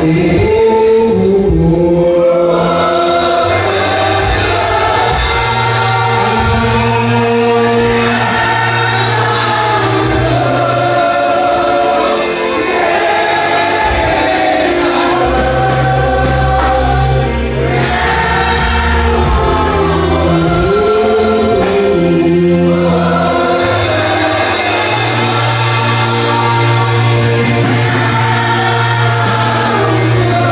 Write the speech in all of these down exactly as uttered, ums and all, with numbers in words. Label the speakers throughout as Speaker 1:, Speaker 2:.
Speaker 1: Thank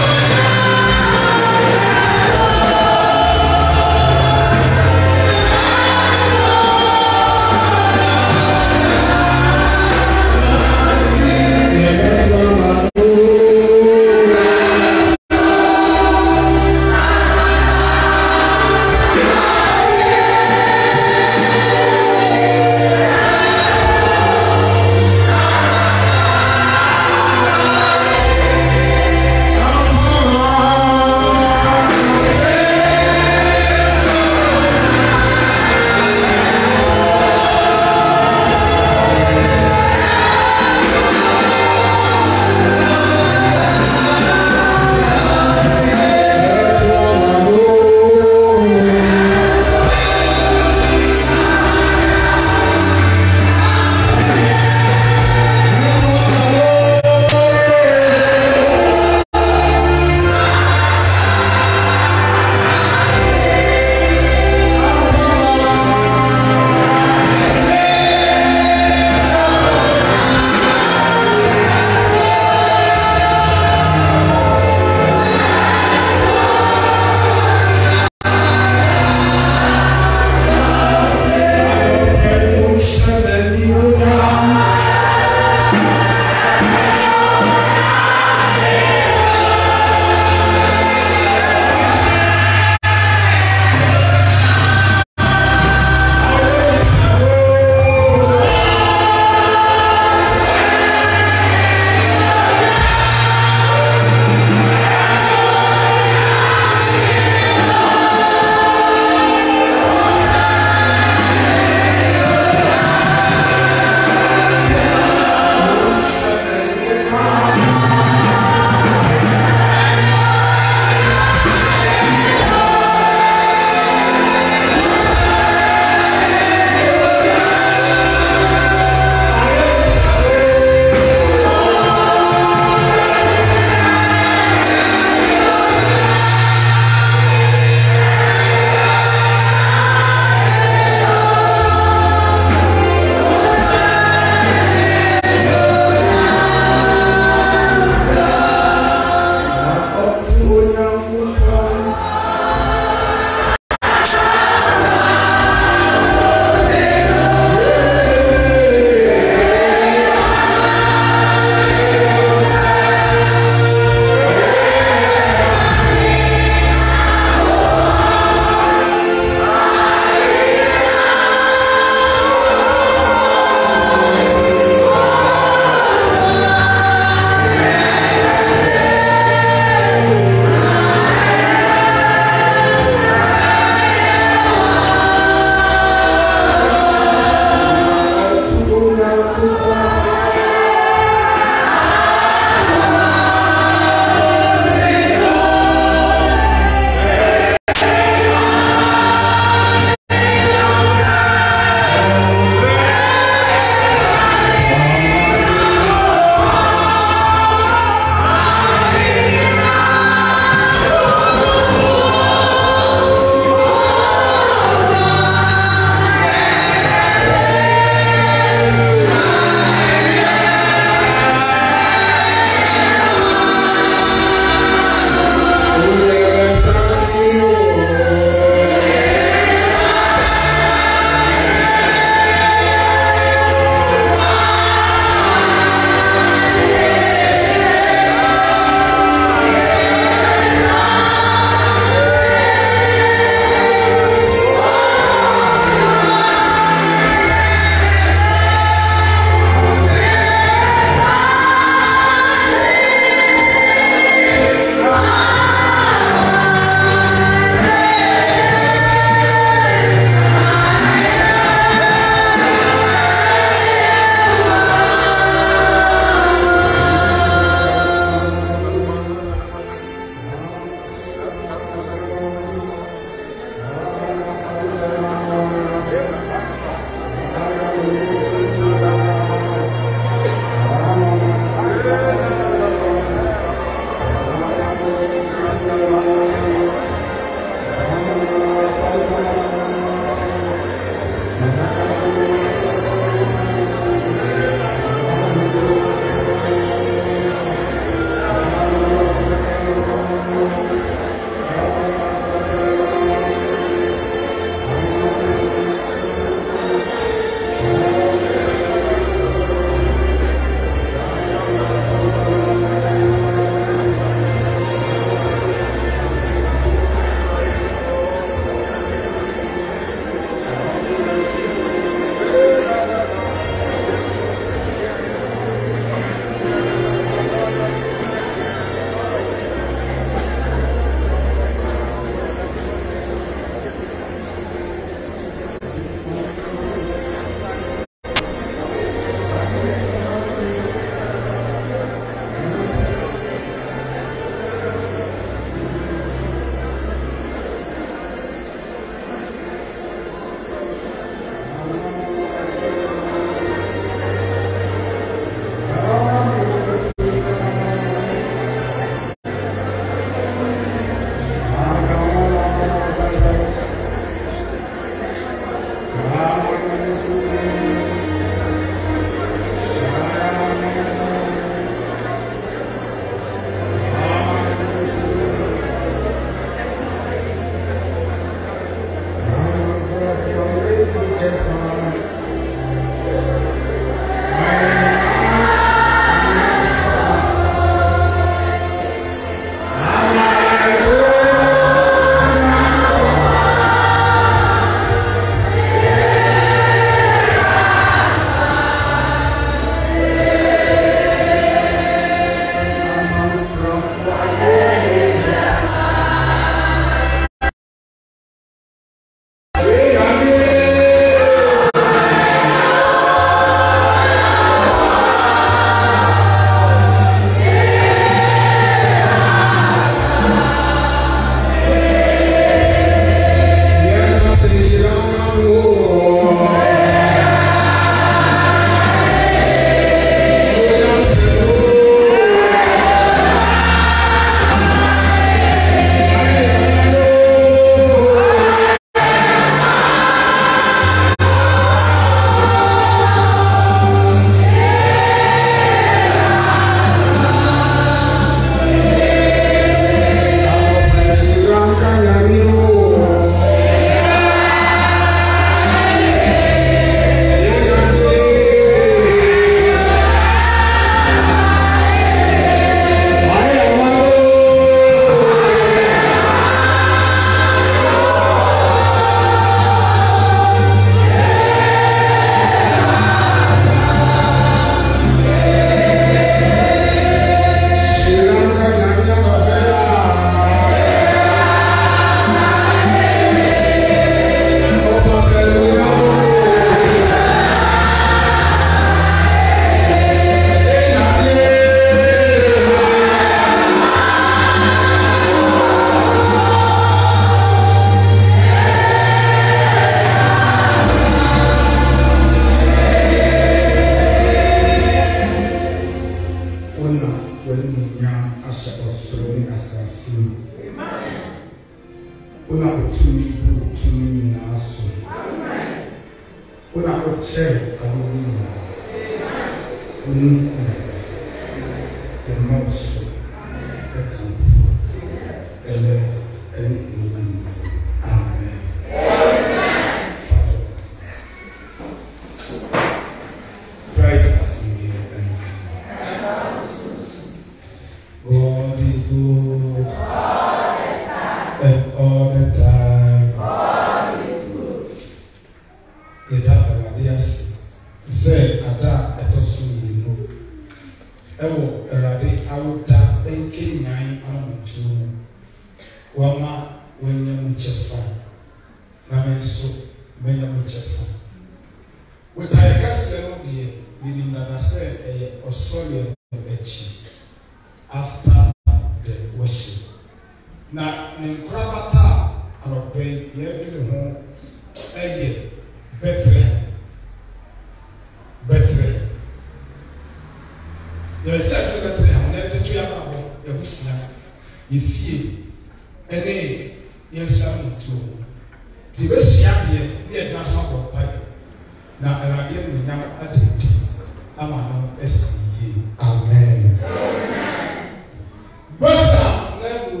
Speaker 1: Amen.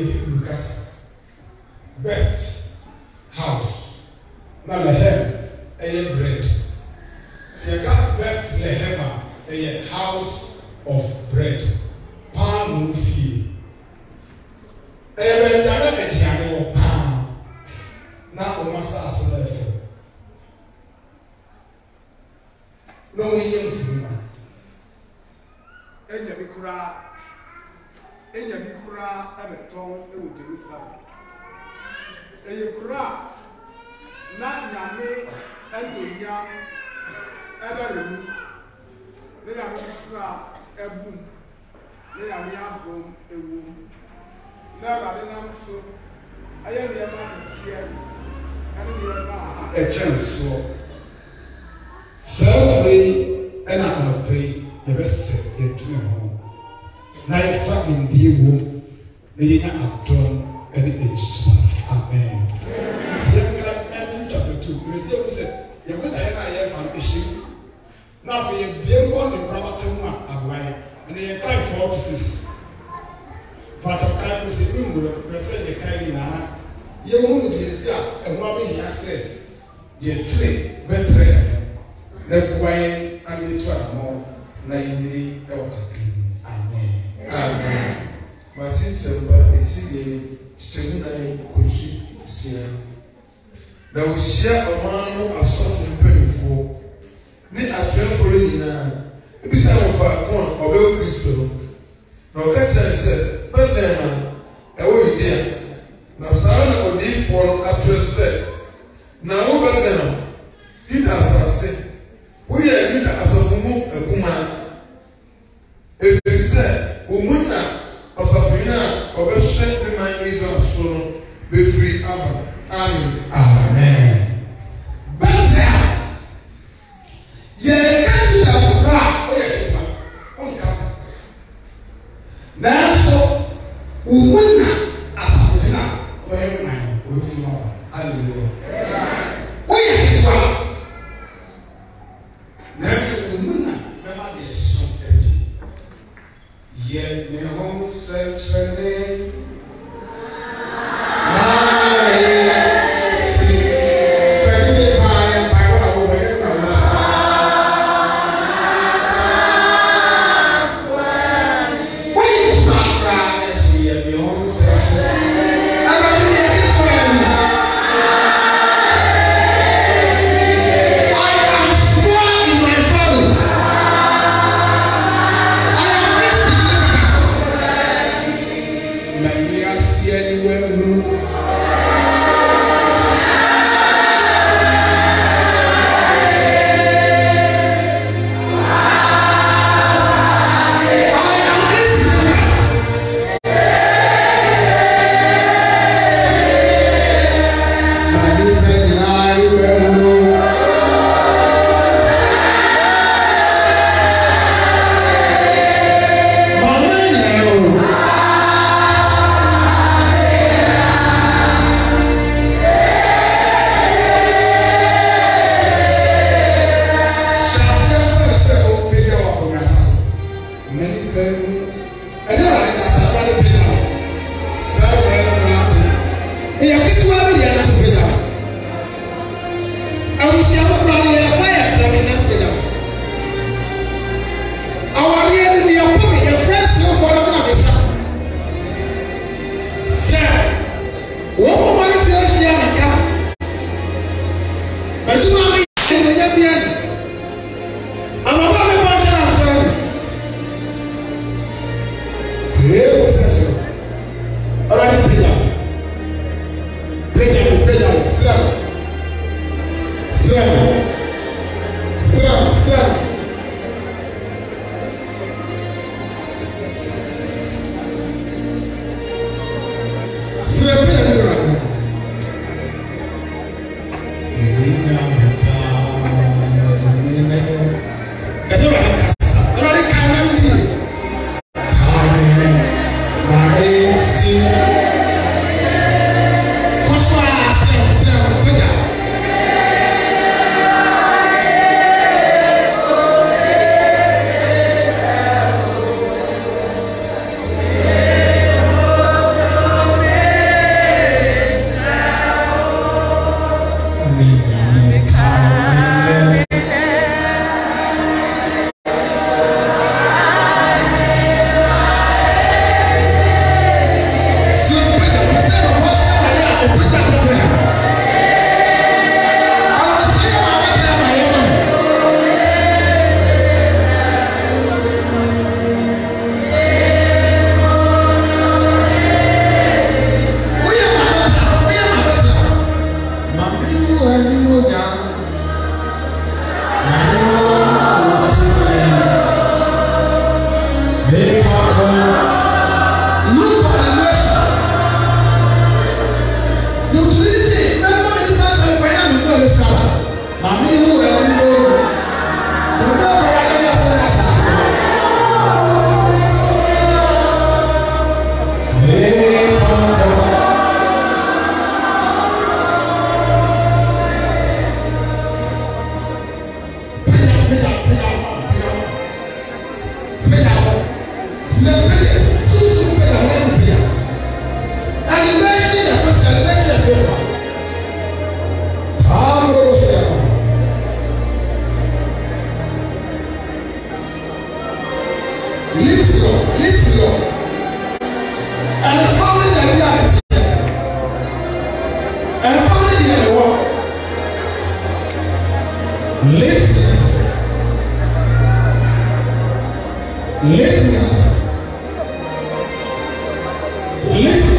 Speaker 1: Lucas. Bet house. Now lehem a bread. So you got bet lehema a house of bread. Palm fee. A yara a jani or palm. Now we must ask the no we young for Enya bikura Enya bikura ebeton ewu Jerusalem. Eye kura na nyame edonya eberemu. Ne nyame sra ebum. Ne nyame abom ewu. Na rade nam so aye ne ma kese ene ne ma e chenso. Celebrate and I'm going to pay the best in two home. Night fucking dear womb, the young Abdon and the age. Amen. Chapter two, you see, we said, you're going to have a fan issue. Now, for your being one in property one, Abai, and they are four to six. Part of kind of saying, we say the kind now. You won't be a job, and what we have said, you're three better. The boy and the child more ninety Amen.
Speaker 2: Amen. Martin Semba, it's the Chimney Kushi. Now we share a man of something painful. Me a train for it now. If it's out of one or well Christo. No catcher said, but then I will be there. Now Sarah will be for a train set. Now over them. He does say. We are in the Asafumu, a woman. If it said, Umuna of Afina, or a strength remind me of soul, be free. Amen.
Speaker 1: Amen. But now, ye can't have crap. Now, so, Umuna as Afina, where my with small. Hallelujah. We are next woman, never be so edgy. Yet, my home century. Lift Lift Lift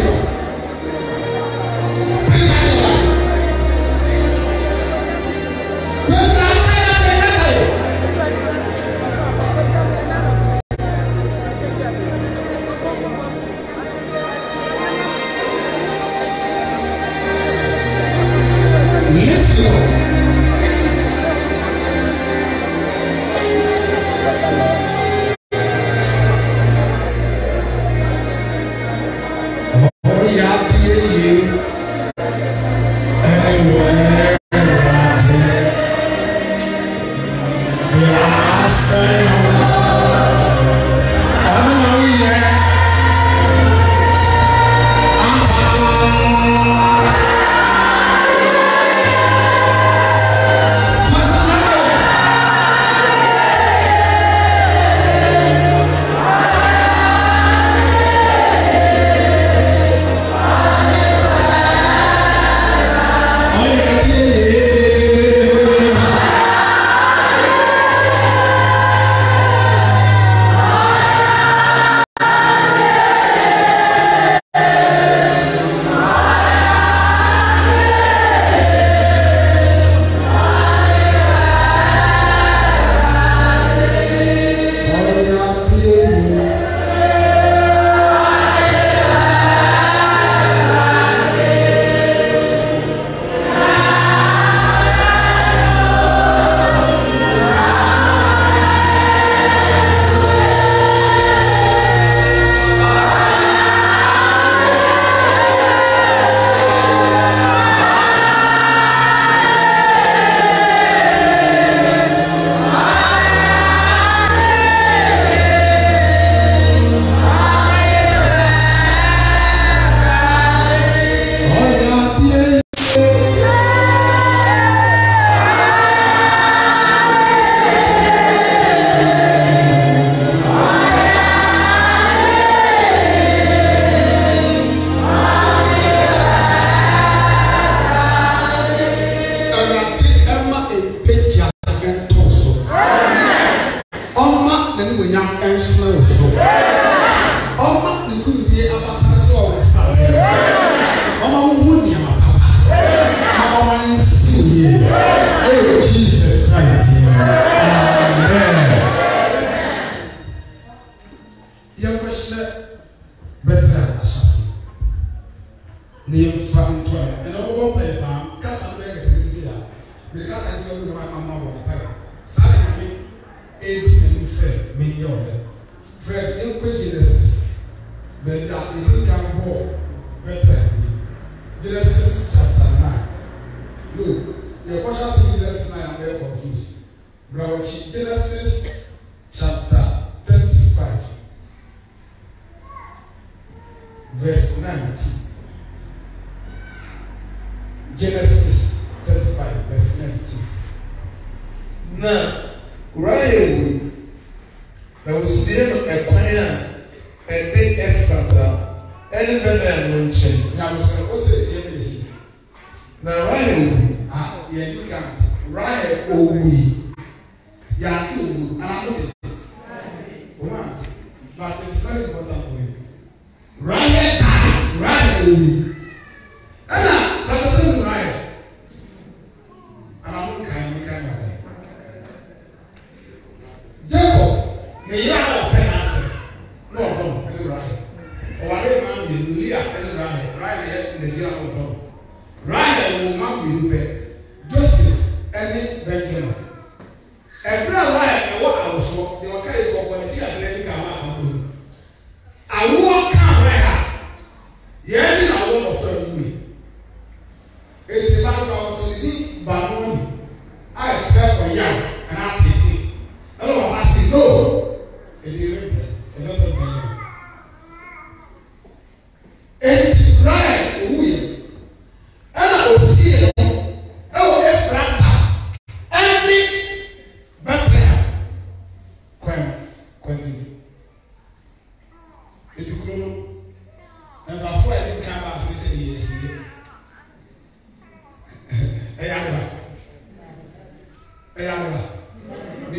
Speaker 2: ɛyɛ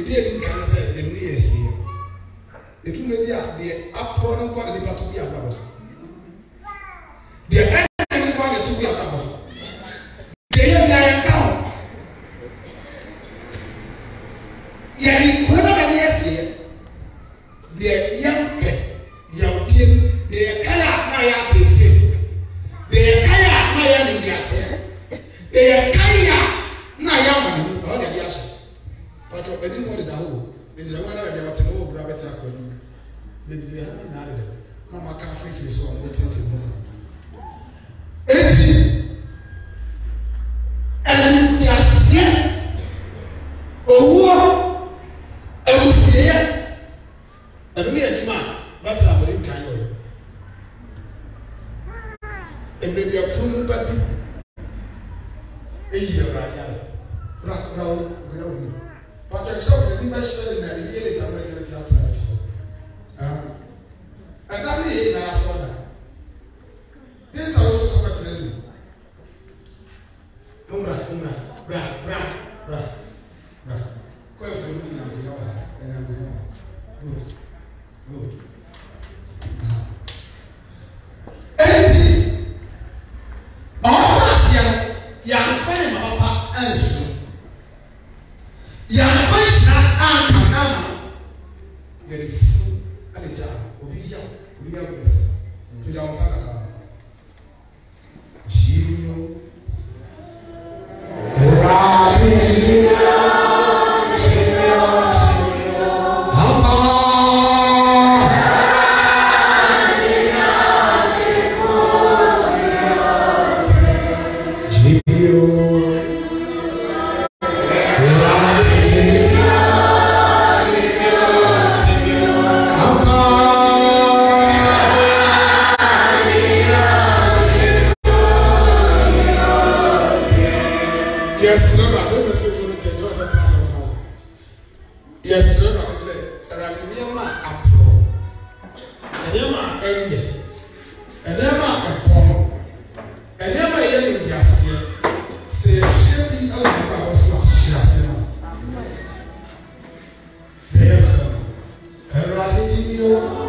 Speaker 1: the day in Canada, the nearest year. It will be the upper and quality part to be a brother. The enemy quality to be a brother. The young guy account. Yari kuna na yesie. The young pet, young kid, the kaya na ya tete. The kaya na ya ni yase. The kaya na ya mani. All the yase. But I didn't want it at home. It's a one hour they were to know grab it up with you. Maybe they haven't had it. Come on, can't feel so I'm waiting to this. Eighty. And we are seeing. Oh, I will see it. And we are demand. That's how we can do. And maybe a full baby. A year right now. Right now, but I saw the image in the immediate outside. And I mean, I saw that. This is also so much. Umra, umra, bra, bra, bra, bra. Quite a few and I'm good. Good. Eighty. All young friend, Papa, and so. Young fish not arm and arm. Very full and a job. We young, we are with to young Saka. Gino. Yes, no, I don't say to you, just a thousand. Yes, no, I say, Ramima Apro, and Yama Ende, and Yama Apro, and Yama Yen Yasia, say, she be out of our flash, Yasina. Yes, and Ramino.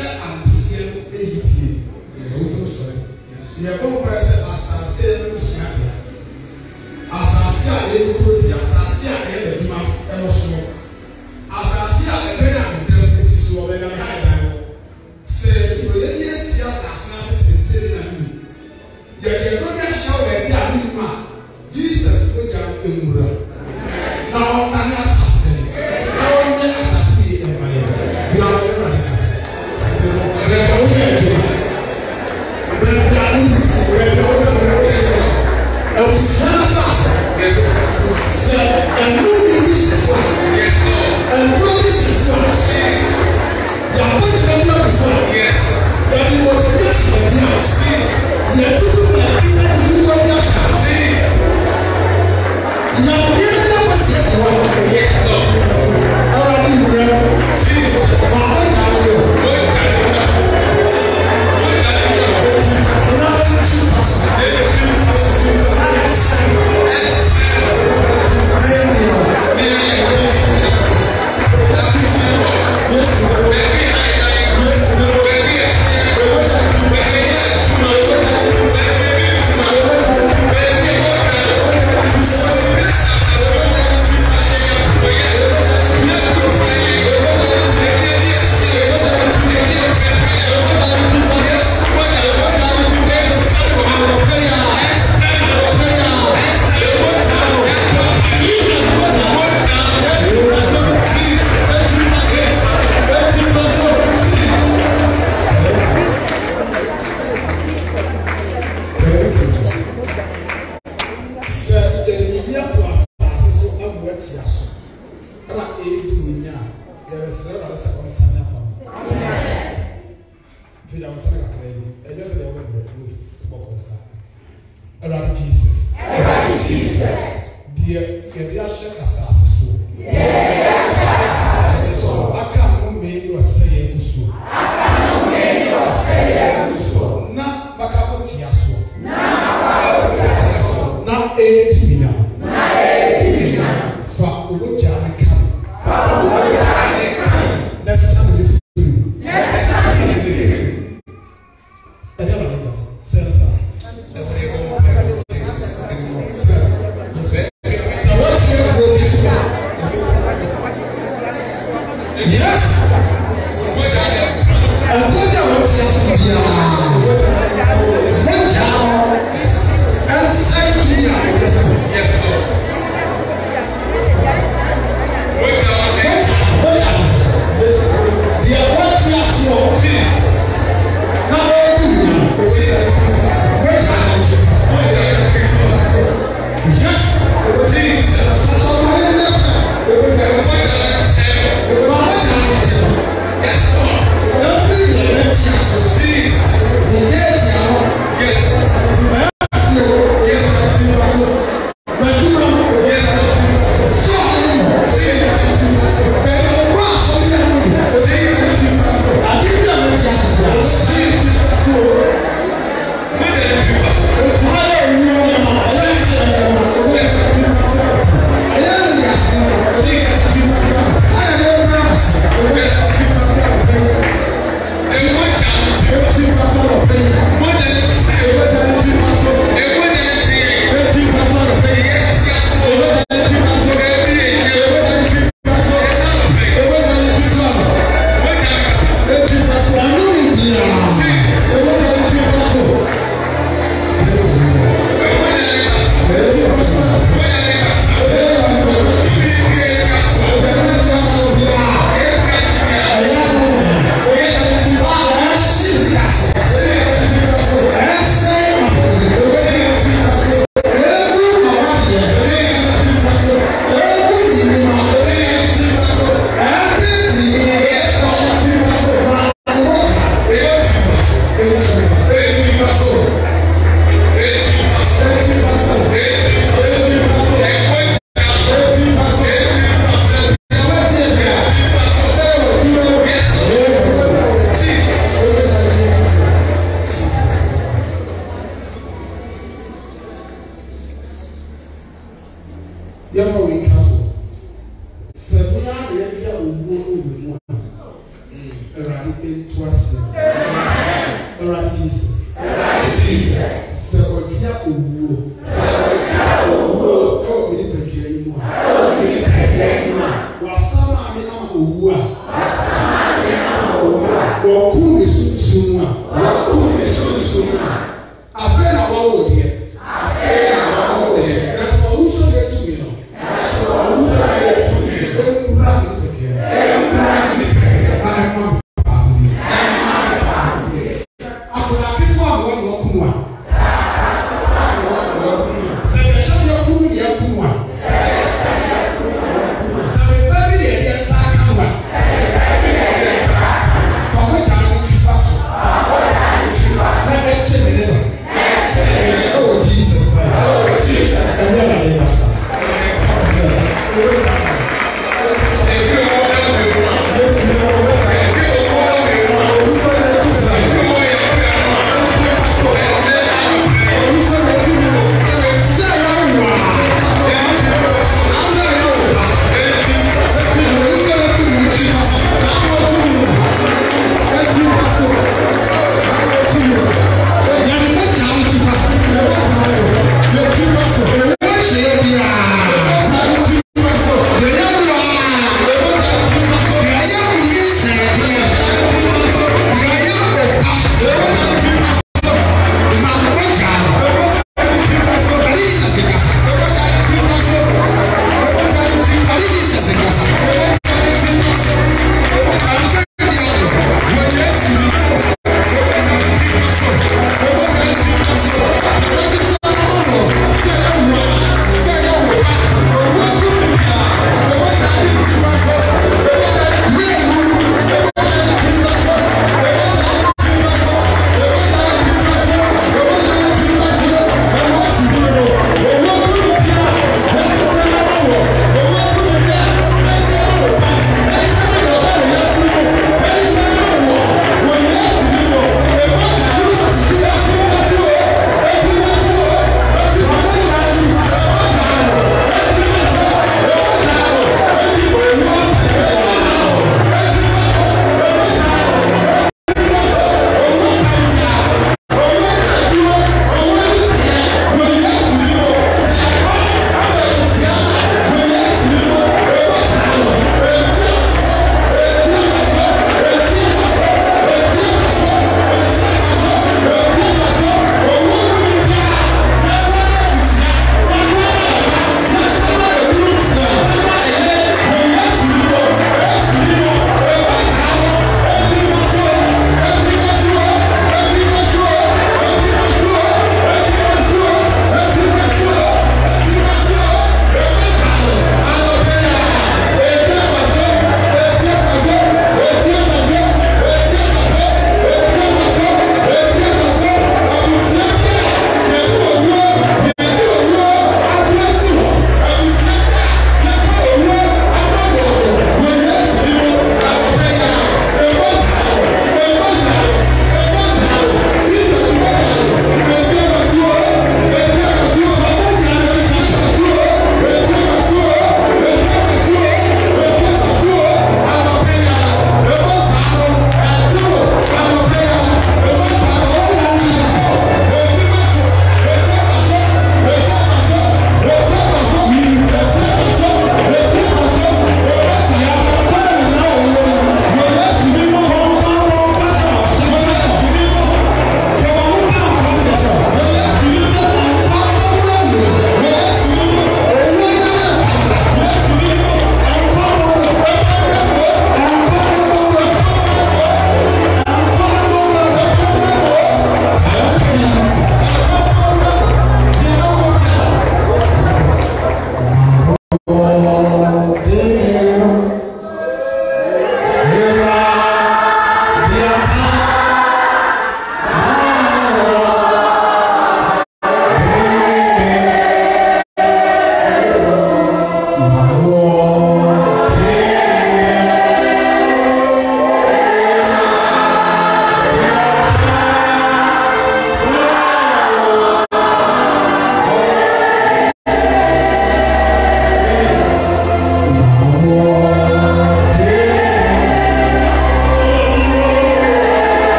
Speaker 1: and see a year. You go by asase no suade. Asase a e kuro di asase a e da duma e so. Asase a e be na ndem esisi o be na ha dan. Se yo ye ye si asase na se tete na ni. Ye ye go na show e di ani ma. Jesus go jam emura. Na o ta ni asase ni. Na o ni asase e e ma ye. You are the right. The the
Speaker 2: Jesus.
Speaker 1: Awurade into us. Awurade Jesus. Awurade Jesus. Sɛ ɔdua owuo. Sɛ ɔdua owuo. Ɛwɔ mi nipa dua yi mu a. Ɛwɔ mi nipa dua yi mu a. Wasama mi ama owu a. Wasama mi ama owu a. Wɔkum mi sunsun a. Wɔkum mi sunsun a. Afei na wɔwɔ deɛ. Afei na wɔwɔ deɛ. Nanso ɔwuso deɛ tumi no. Nanso ɔwuso deɛ tumi no. Ewura mi nipa dua. Ewura mi nipa dua. Na ɛma mi fa mi. Na ɛma mi fa mi. Akɔla ketewa a wɔn na ɔkum a. Oh,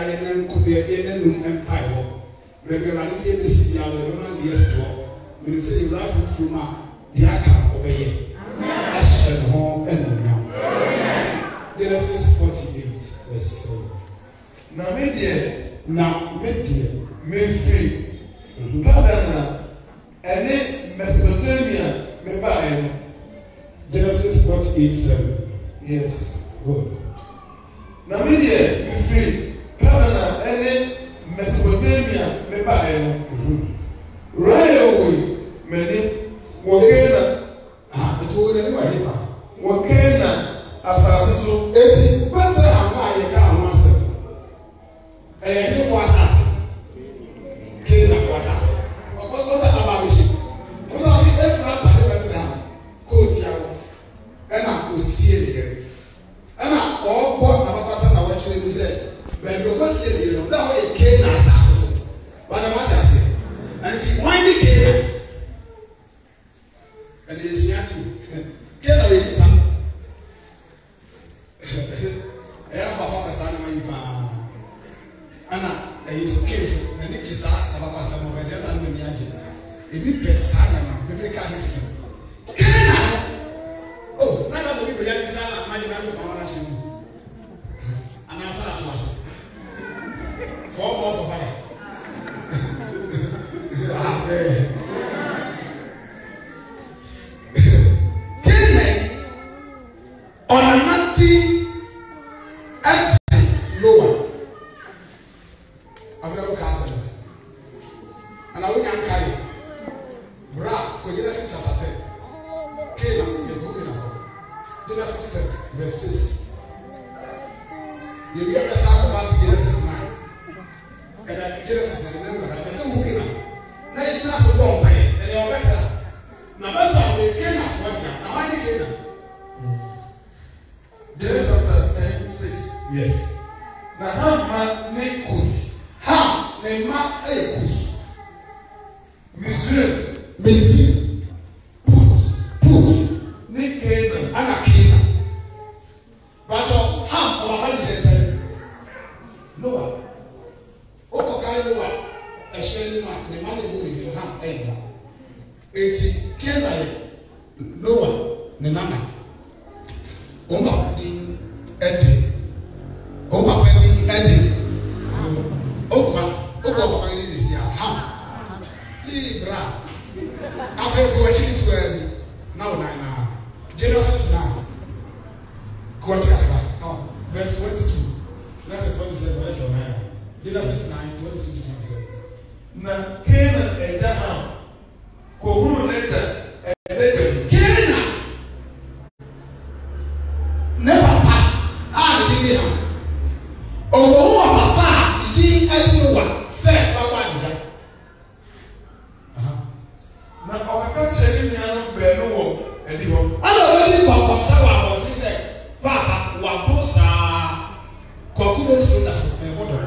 Speaker 1: yɛ nan ko yɛ yɛ nan num empire wɔ bɛbɛ ma ne deɛ bɛsi ya wɔ ɛma deɛ si wɔ mene sɛ ewura fufuo ma deɛ aka ɔbɛyɛ ahyɛ ne ho ɛnuonyam Genesis forty-eight verse seven.
Speaker 2: Na me deɛ
Speaker 1: na me deɛ
Speaker 2: me firi Padana ɛne Mesopotamia me baeɛ no.
Speaker 1: Genesis forty-eight seven.
Speaker 2: Yes.
Speaker 1: Good.
Speaker 2: Na me deɛ me firi Padana ɛne Mesopotamia me baeɛ no. Raya woi mene wɔkena.
Speaker 1: Ah, etu wo na ni wa yi fa.
Speaker 2: Wɔkena asase so.
Speaker 1: Eti Bethlehem a yɛ ka ho asɛm. Ɛyɛ ne fo asase. Kena fo asase. Ɔkɔ sɛ aba bi hye. Ɔsɛ ɔsi efra pa de Bethlehem. Ko tia wo. Ɛna osie ne yɛre. Ɛna ɔbɔ na papa sɛ na wɔkyerɛ bi sɛ bɛbi ɔkɔsie ne yɛre no da hɔ yɛ Kena asase so. Wada ma kyɛ ase. Nti wɔn ne Kena. Ɛna esia ni. Kena yɛ nipa. Ɛyɛ papa kasa na ma yi paa. Ana ɛyɛ so case na ne kyi saa na papa sɛ mo bɛgye saa na ni agye. Ebi pɛ saa na ma bɛbɛ ka history. Kena. Oh, na ka so bi bɛgye ne saa na ma gye na me fa wana kyerɛ mu. Ana fa na to aso. For more for bada. Ah, eh. Kena. Onanati at lower. I've never casted. And I will not carry. Bra, Genesis chapter ten. Kena, the book in about Genesis ten, verse six. You hear the sound about Genesis nine. And then Genesis nine, remember, I said, who came? Now it's not so long, and they are better. Now, that's how we came as one. Now, I came.
Speaker 2: Genesis chapter ten, six.
Speaker 1: Yes.
Speaker 2: Na Ham ne Kus.
Speaker 1: Ham ne ma e Kus.
Speaker 2: Misraim.
Speaker 1: Misraim. Put. Put.
Speaker 2: Ne Canaan.
Speaker 1: Ana Canaan. But Ham or how did they say? Noah. Oko kai Noah. A shame man. Ne man ne go with Ham. Eba. Eti Canaan. Noah. Ne nana. Oma di Edi. Oma di Edi. Okwa. Okwa kwa ni this year. Ham. Libra. After we watch it to now now. Genesis now. Go to oh, verse twenty-two. That's twenty-seven. That's nine. Genesis nine, twenty-two to twenty-seven.
Speaker 2: Na Canaan eda Ham. Kohuru leta eda
Speaker 1: Canaan. Never pa. Ah, the day Ham. Oh, papa, the everyone said, Papa, the
Speaker 2: na ọkaka kyerɛ ne nuanom baanu wɔ adi hɔ.
Speaker 1: Ana ɔbɛdi papa sɛ wɔ abɔnten sɛ papa wabo saa kɔkuro nsuo da so ɛbɔ dɔ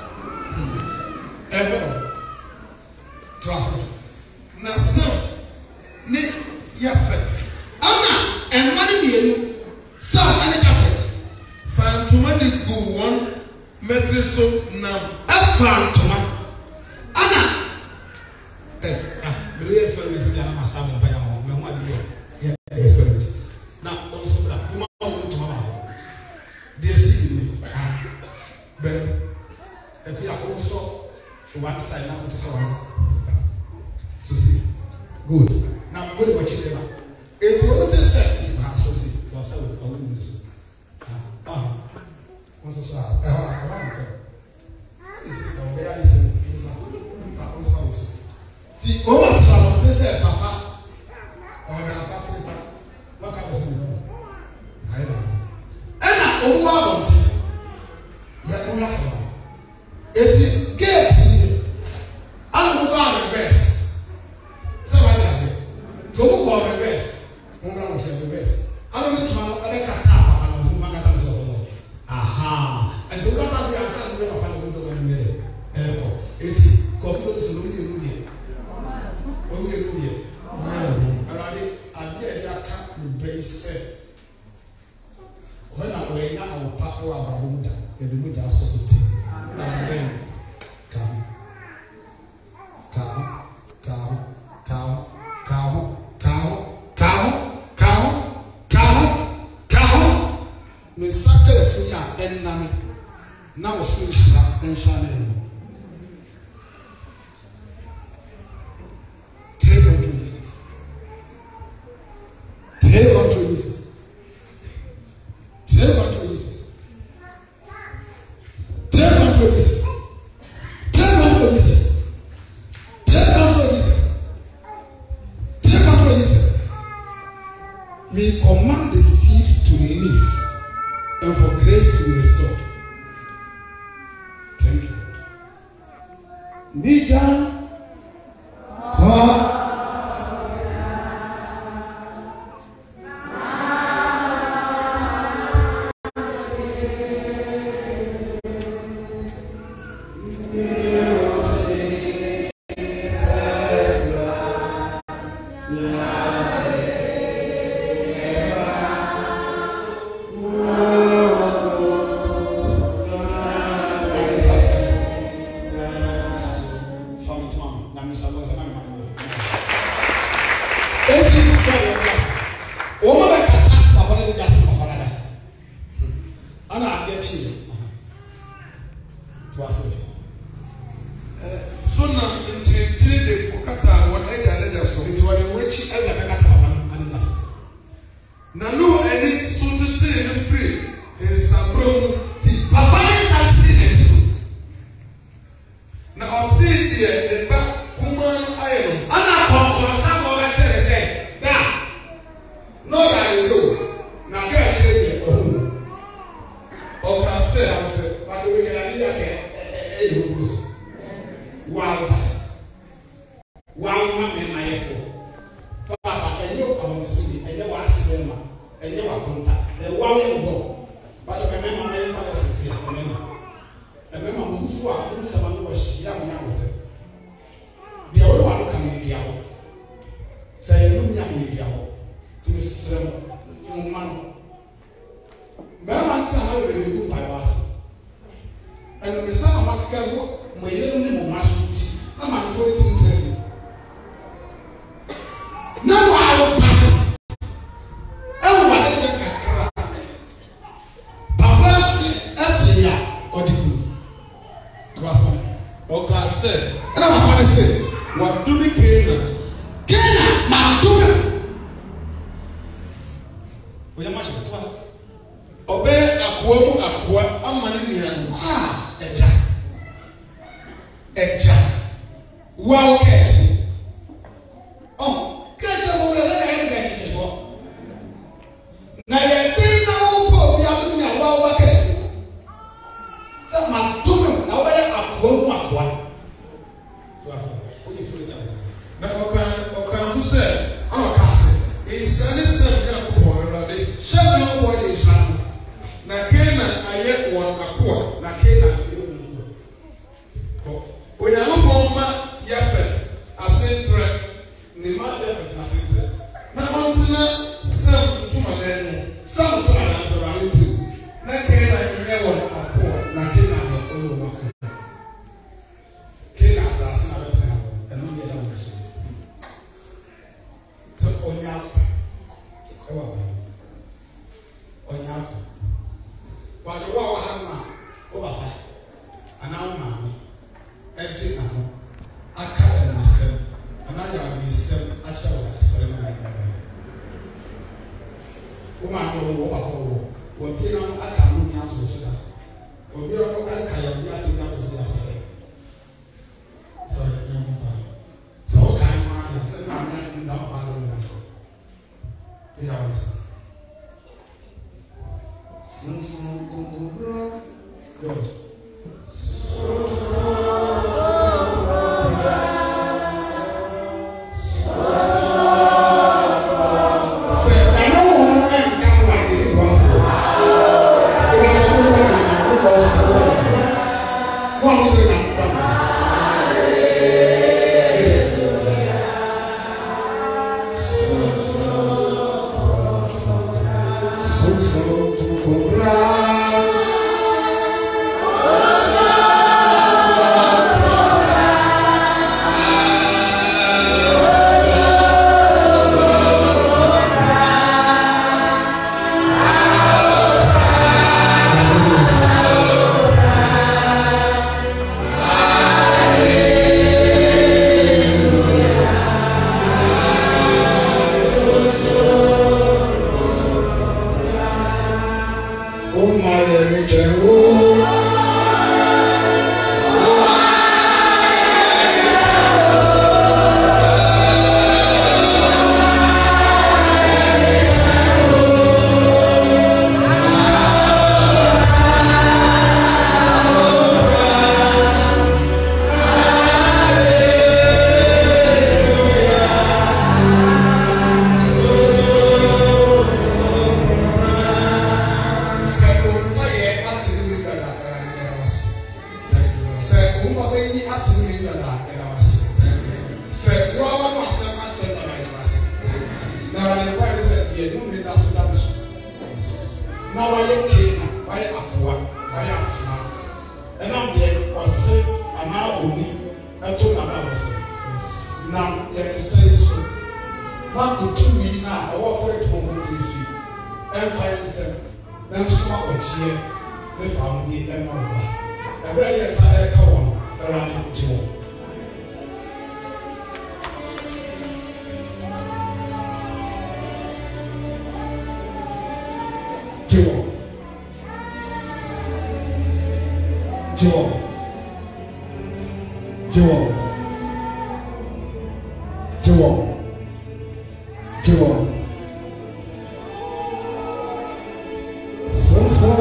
Speaker 1: ɛbɔ dɔ trust
Speaker 2: Na Sam ne Yafet.
Speaker 1: Ana ɛmma ne mmienu Sam ɛne Yafet
Speaker 2: Fa ntoma de gu wɔn mɛtiri so nam.
Speaker 1: ɛfa ntoma ana ɛ ah mele yɛ experiment bi a na ma sa mo mpanya mo mɛ ho adi yɛ yɛ experiment na ɔnso bra mo ma wo ntoma ba deɛ si ni ah bɛ ɛbi a ɔnso one side na ɔnso one side so see good na mo de wɔkyi dɛ ba eti o ti sɛ ti ba so si wa sɛ o ɔwɔ mu so ah ah ɔnso so a ɛhɔ a ɛhɔ a mo pɛ esi sɛ ɔbɛyɛ ayi sɛ ɔnso so a nfa ɔnso a wɔ so ti o wa ti ba ɔnso sɛ papa ɔyɛ apati pa waka bɛ so mo ayi ba ɛna owó abɔnten yɛ ɔmo yɛ fɔ eti gate ni ana mo ba reverse sɛ wa ti ase tí o mo kɔ reverse mo bɛ mo hyɛ reverse ana mo tuma no ɛbɛ kata papa na mo ma kata mo sɛ ɔmo aha ɛti o kata so yɛ asa mo bɛ papa na mo do wɔn nyɛ dɛ ɛkɔ eti kɔpu do so no mo yɛ mu deɛ o mo yɛ mu deɛ ɛwurade adeɛ yɛ de aka ne bɛyi sɛ ɔyɛ na ɔyɛ nya awopa ɛwɔ abrabɔ mu da yɛde mu gya asɔ so ti na Now switch that and shine. Take on to Jesus. Take on to Jesus. Take on to Jesus. Take on to Jesus. Take on to Jesus. Take on to Jesus. Take on to Jesus. We command the seed to live and for grace to be restored. Thank you. Nija God. nipa bɛyi ni ate ne yi dada ɛda wase sɛ wɔaba no asɛm asɛm dada ɛda wase na wɔde kwan ne sɛ deɛ no mi da so da bi so na wɔyɛ kee na wɔyɛ akoa wɔyɛ afena ɛnam deɛ ɔse anaa oni ɛto nana wɔ so na yɛn nsa yi so na otumi na ɛwɔ fɔre to wɔn ho fi ɛnfa yɛn nsɛm na nso ma ɔkyeɛ ne fa ho di ɛma wɔn ba ɛbɛrɛ yɛn nsa ɛka wɔn ɛwɔ ane gye wɔn. gye wɔn gye wɔn gye wɔn gye wɔn gye wɔn sonfon.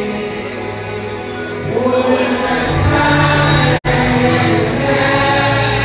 Speaker 3: Oh,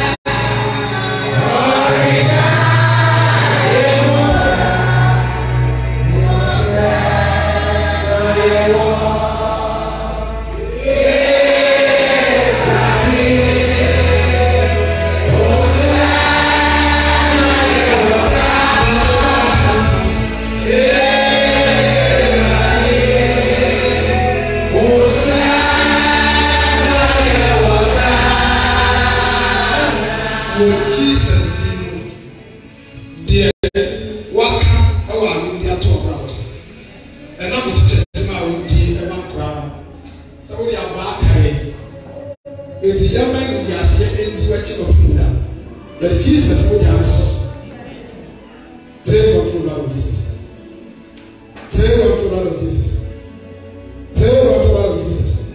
Speaker 1: with Jesus dear waka ɛwɔ anu di ato ɔbra wɔ so ɛna mo kyekyɛ ɛma a wodi ɛma nkora sɛ wodi aba akae eti yɛma yi aseɛ ɛndi wɔkyi wɔ funu da yɛde Jesus wodi ano so take control of Jesus take control of Jesus take control of Jesus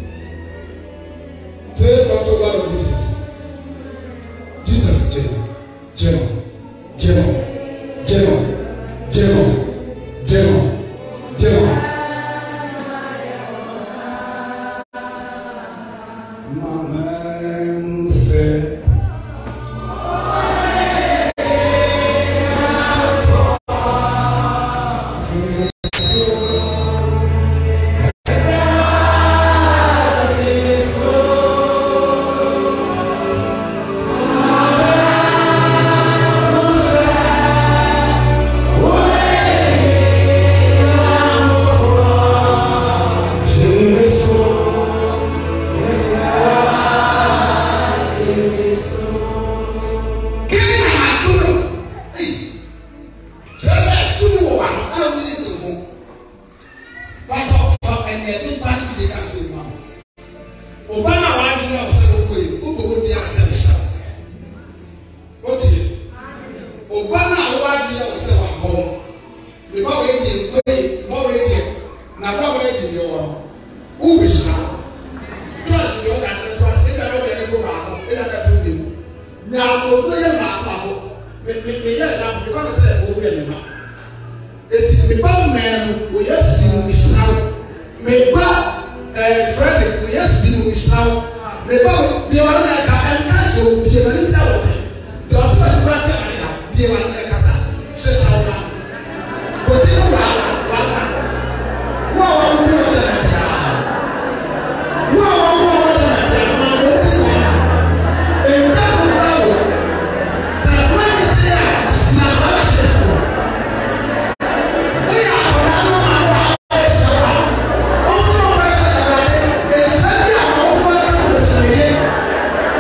Speaker 1: take control of Jesus Jesus general general general general general general general Mama said
Speaker 2: Yes,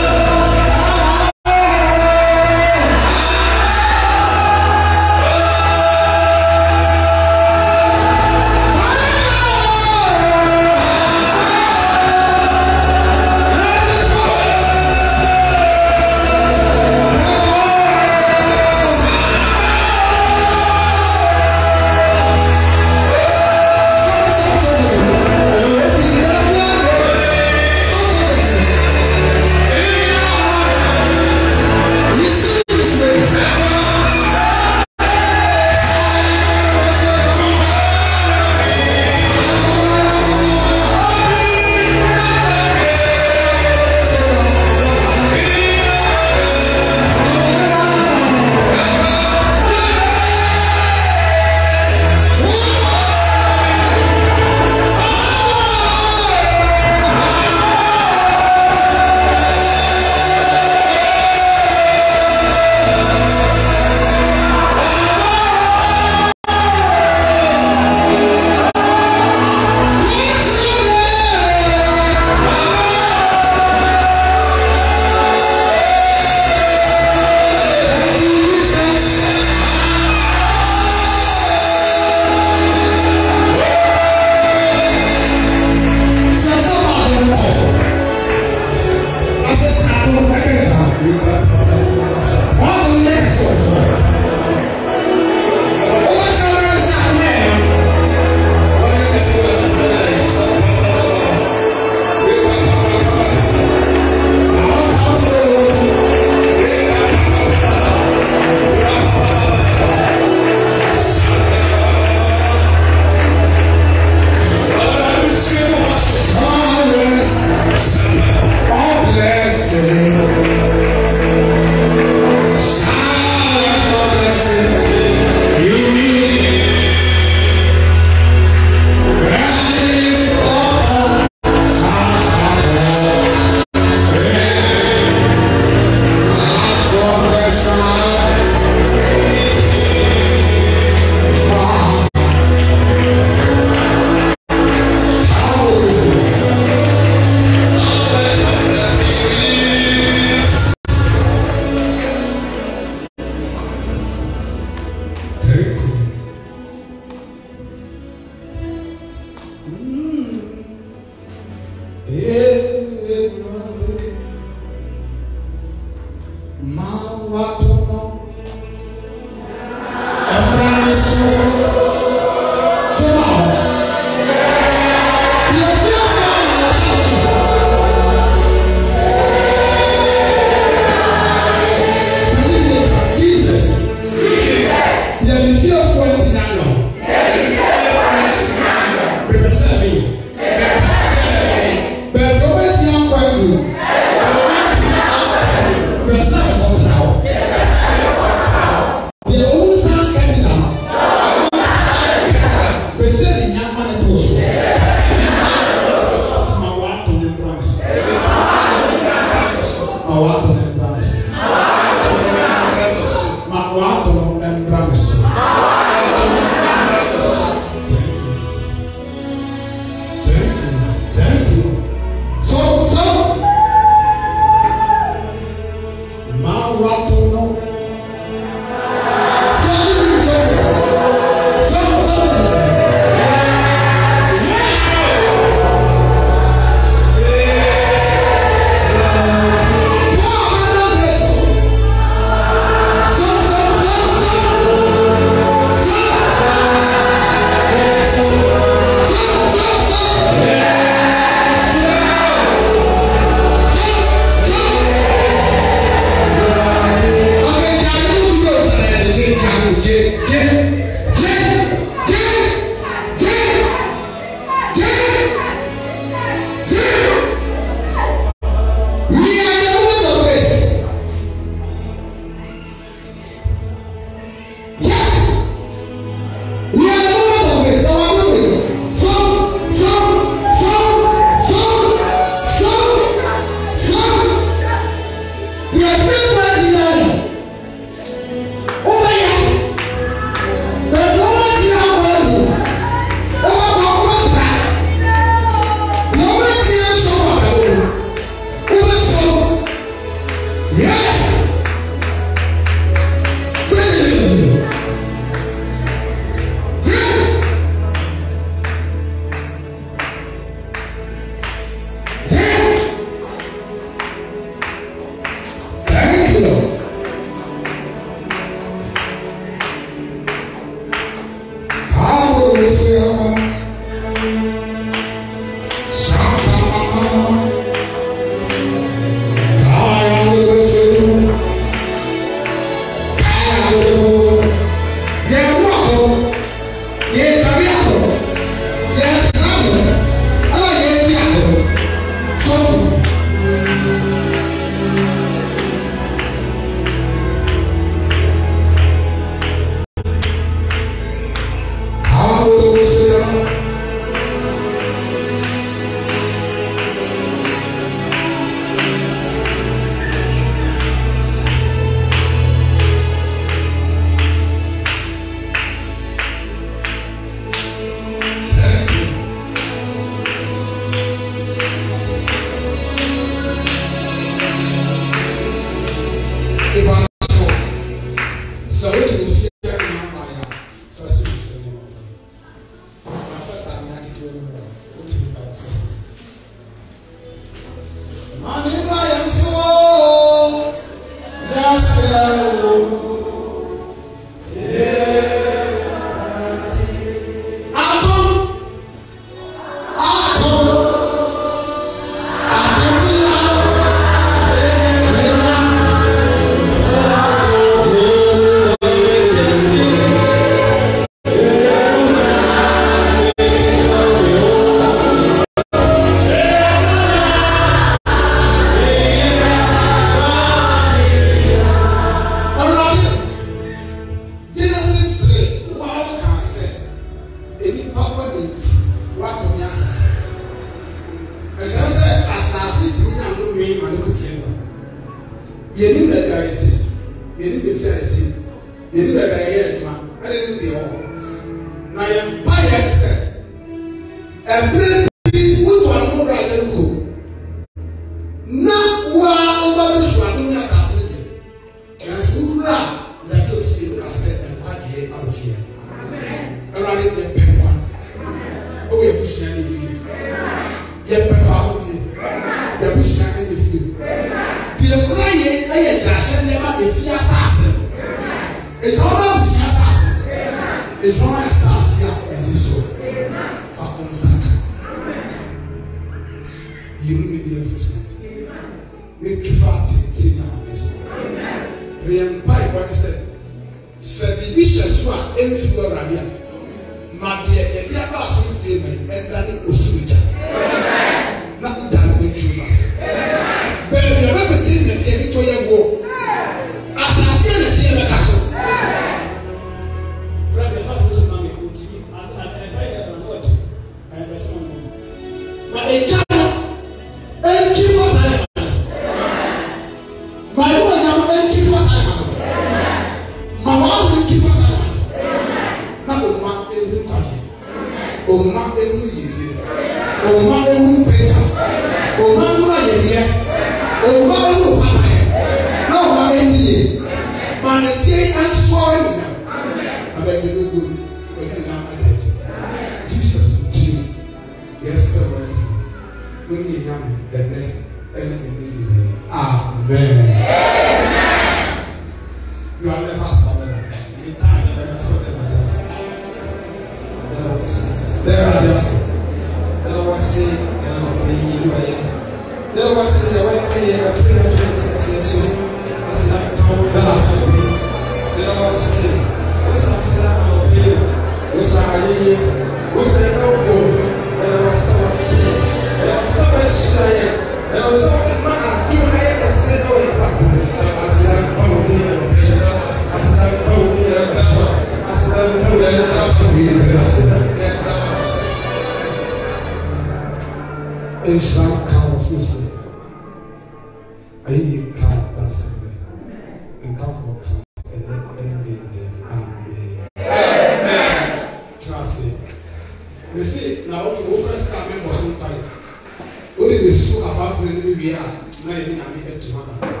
Speaker 1: Only the school of our we are, not even a minute to